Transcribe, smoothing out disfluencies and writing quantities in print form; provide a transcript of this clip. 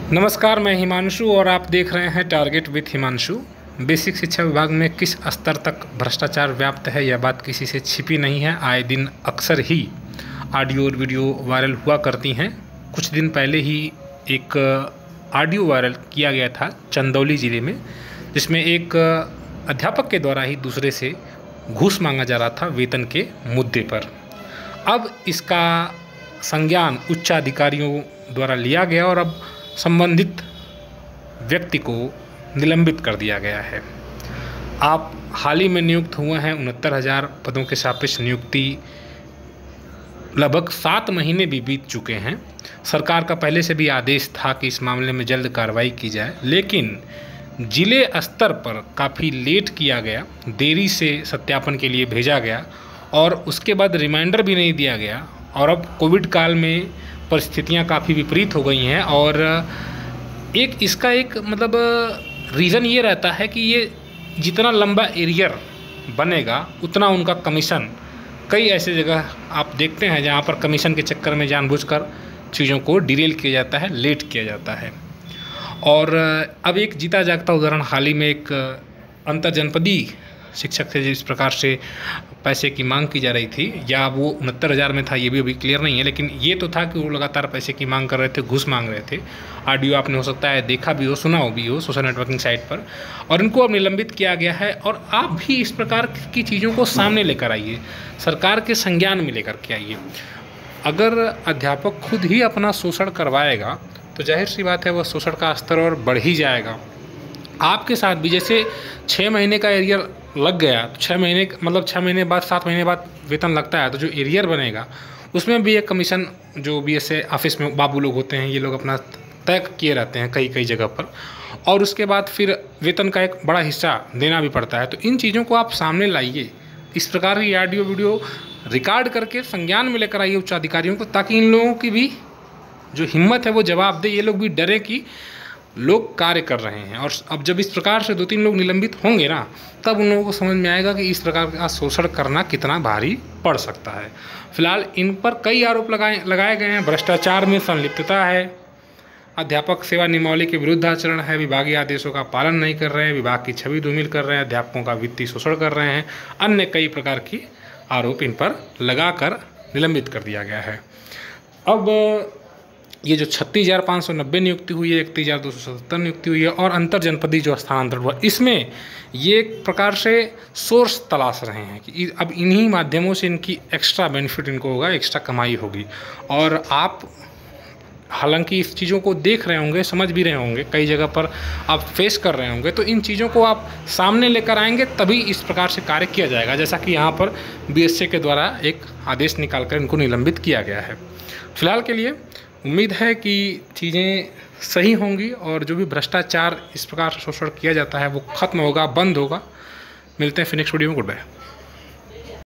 नमस्कार, मैं हिमांशु और आप देख रहे हैं टारगेट विथ हिमांशु। बेसिक शिक्षा विभाग में किस स्तर तक भ्रष्टाचार व्याप्त है, यह बात किसी से छिपी नहीं है। आए दिन अक्सर ही ऑडियो और वीडियो वायरल हुआ करती हैं। कुछ दिन पहले ही एक ऑडियो वायरल किया गया था चंदौली ज़िले में, जिसमें एक अध्यापक के द्वारा ही दूसरे से घूस मांगा जा रहा था वेतन के मुद्दे पर। अब इसका संज्ञान उच्चाधिकारियों द्वारा लिया गया और अब संबंधित व्यक्ति को निलंबित कर दिया गया है। आप हाल ही में नियुक्त हुए हैं। 69,000 पदों के सापेक्ष नियुक्ति लगभग 7 महीने भी बीत चुके हैं। सरकार का पहले से भी आदेश था कि इस मामले में जल्द कार्रवाई की जाए, लेकिन जिले स्तर पर काफ़ी लेट किया गया, देरी से सत्यापन के लिए भेजा गया और उसके बाद रिमाइंडर भी नहीं दिया गया। और अब कोविड काल में परिस्थितियां काफ़ी विपरीत हो गई हैं और इसका एक रीज़न ये रहता है कि ये जितना लंबा एरियर बनेगा उतना उनका कमीशन, कई ऐसे जगह आप देखते हैं जहाँ पर कमीशन के चक्कर में जानबूझकर चीज़ों को डिरेल किया जाता है, लेट किया जाता है। और अब एक जीता जागता उदाहरण हाल ही में एक अंतरजनपदीय शिक्षक से जिस प्रकार से पैसे की मांग की जा रही थी, या वो 69,000 में था ये भी अभी क्लियर नहीं है, लेकिन ये तो था कि वो लगातार पैसे की मांग कर रहे थे, घूस मांग रहे थे। ऑडियो आपने हो सकता है देखा भी हो, सुना हो भी हो सोशल नेटवर्किंग साइट पर, और इनको अब निलंबित किया गया है। और आप भी इस प्रकार की चीज़ों को सामने लेकर आइए, सरकार के संज्ञान में लेकर के आइए। अगर अध्यापक खुद ही अपना शोषण करवाएगा तो जाहिर सी बात है वह शोषण का स्तर और बढ़ ही जाएगा। आपके साथ भी जैसे 6 महीने का एरियर लग गया, 6 महीने बाद 7 महीने बाद वेतन लगता है, तो जो एरियर बनेगा उसमें भी एक कमीशन जो बीएसए ऑफिस में बाबू लोग होते हैं, ये लोग अपना तय किए रहते हैं कई जगह पर, और उसके बाद फिर वेतन का एक बड़ा हिस्सा देना भी पड़ता है। तो इन चीज़ों को आप सामने लाइए, इस प्रकार की ऑडियो वीडियो रिकॉर्ड करके संज्ञान में लेकर आइए उच्च अधिकारियों को, ताकि इन लोगों की भी जो हिम्मत है वो जवाब दे, ये लोग भी डरे कि लोग कार्य कर रहे हैं। और अब जब इस प्रकार से 2-3 लोग निलंबित होंगे ना, तब उन लोगों को समझ में आएगा कि इस प्रकार का शोषण करना कितना भारी पड़ सकता है। फिलहाल इन पर कई आरोप लगाए गए हैं। भ्रष्टाचार में संलिप्तता है, अध्यापक सेवा नियमावली के विरुद्ध आचरण है, विभागीय आदेशों का पालन नहीं कर रहे हैं, विभाग की छवि धूमिल कर रहे हैं, अध्यापकों का वित्तीय शोषण कर रहे हैं, अन्य कई प्रकार की आरोप इन पर लगाकर निलंबित कर दिया गया है। अब ये जो 36,590 नियुक्ति हुई है, 31,277 नियुक्ति हुई है और अंतर जनपदीय जो स्थानांतरण हुआ, इसमें ये एक प्रकार से सोर्स तलाश रहे हैं कि अब इन्हीं माध्यमों से इनकी एक्स्ट्रा बेनिफिट इनको होगा, एक्स्ट्रा कमाई होगी। और आप हालांकि इस चीज़ों को देख रहे होंगे, समझ भी रहे होंगे, कई जगह पर आप फेस कर रहे होंगे, तो इन चीज़ों को आप सामने लेकर आएंगे तभी इस प्रकार से कार्य किया जाएगा, जैसा कि यहाँ पर बीएसए के द्वारा एक आदेश निकालकर इनको निलंबित किया गया है। फिलहाल के लिए उम्मीद है कि चीज़ें सही होंगी और जो भी भ्रष्टाचार इस प्रकार से शोषण किया जाता है वो खत्म होगा, बंद होगा। मिलते हैं फिर नेक्स्ट वीडियो में। Good bye.